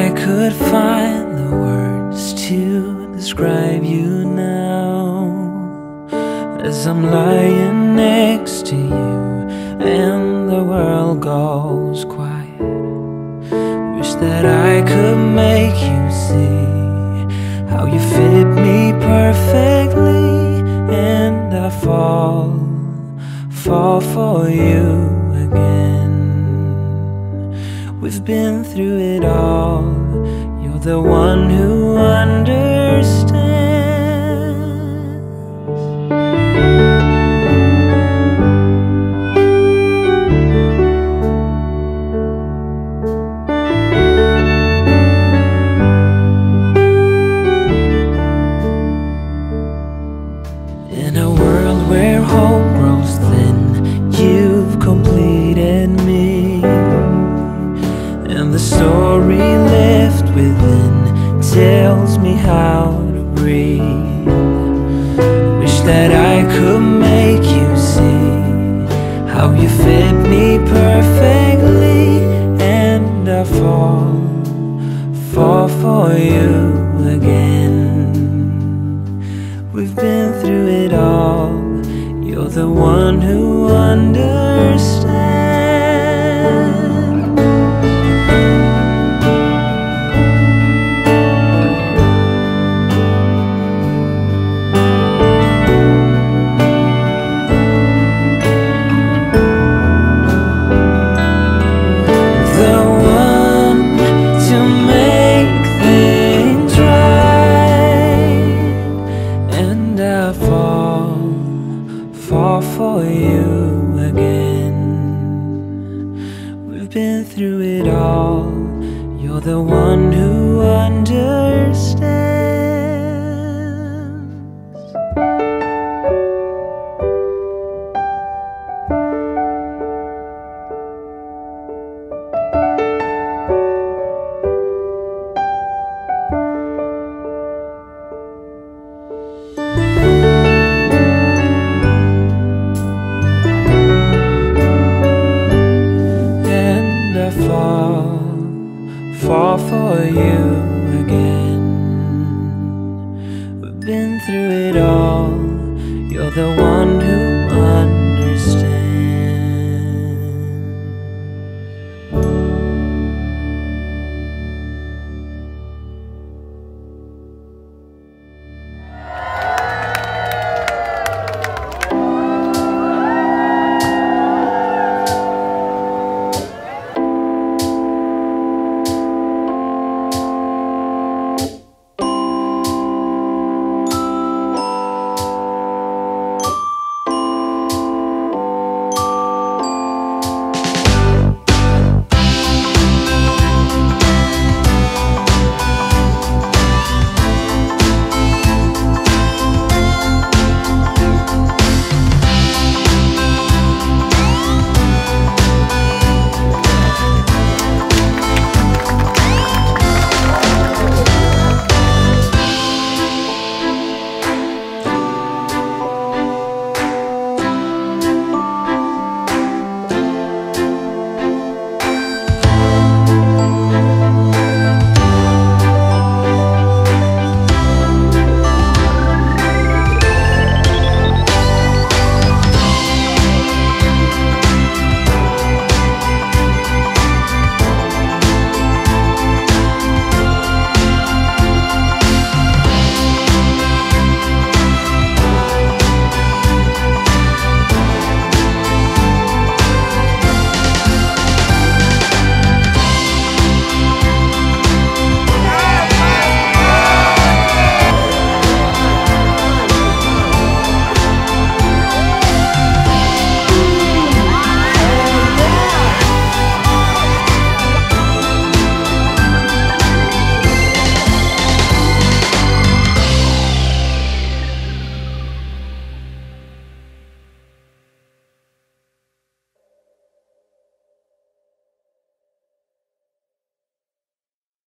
I could find the words to describe you now, as I'm lying next to you and the world goes quiet. Wish that I could make you see how you fit me perfectly, and I fall for you again. We've been through it all. You're the one who understands. In a world where hope grows thin, you've completed me, and the story left within tells me how to breathe. Wish that I could make you see how you fit me perfectly, and I fall for you again. We've been through it all. You're the one who understands. The one to make things right, and I fall for you again. We've been through it all. You're the one who understands. Fall for you again. We've been through it all. You're the one who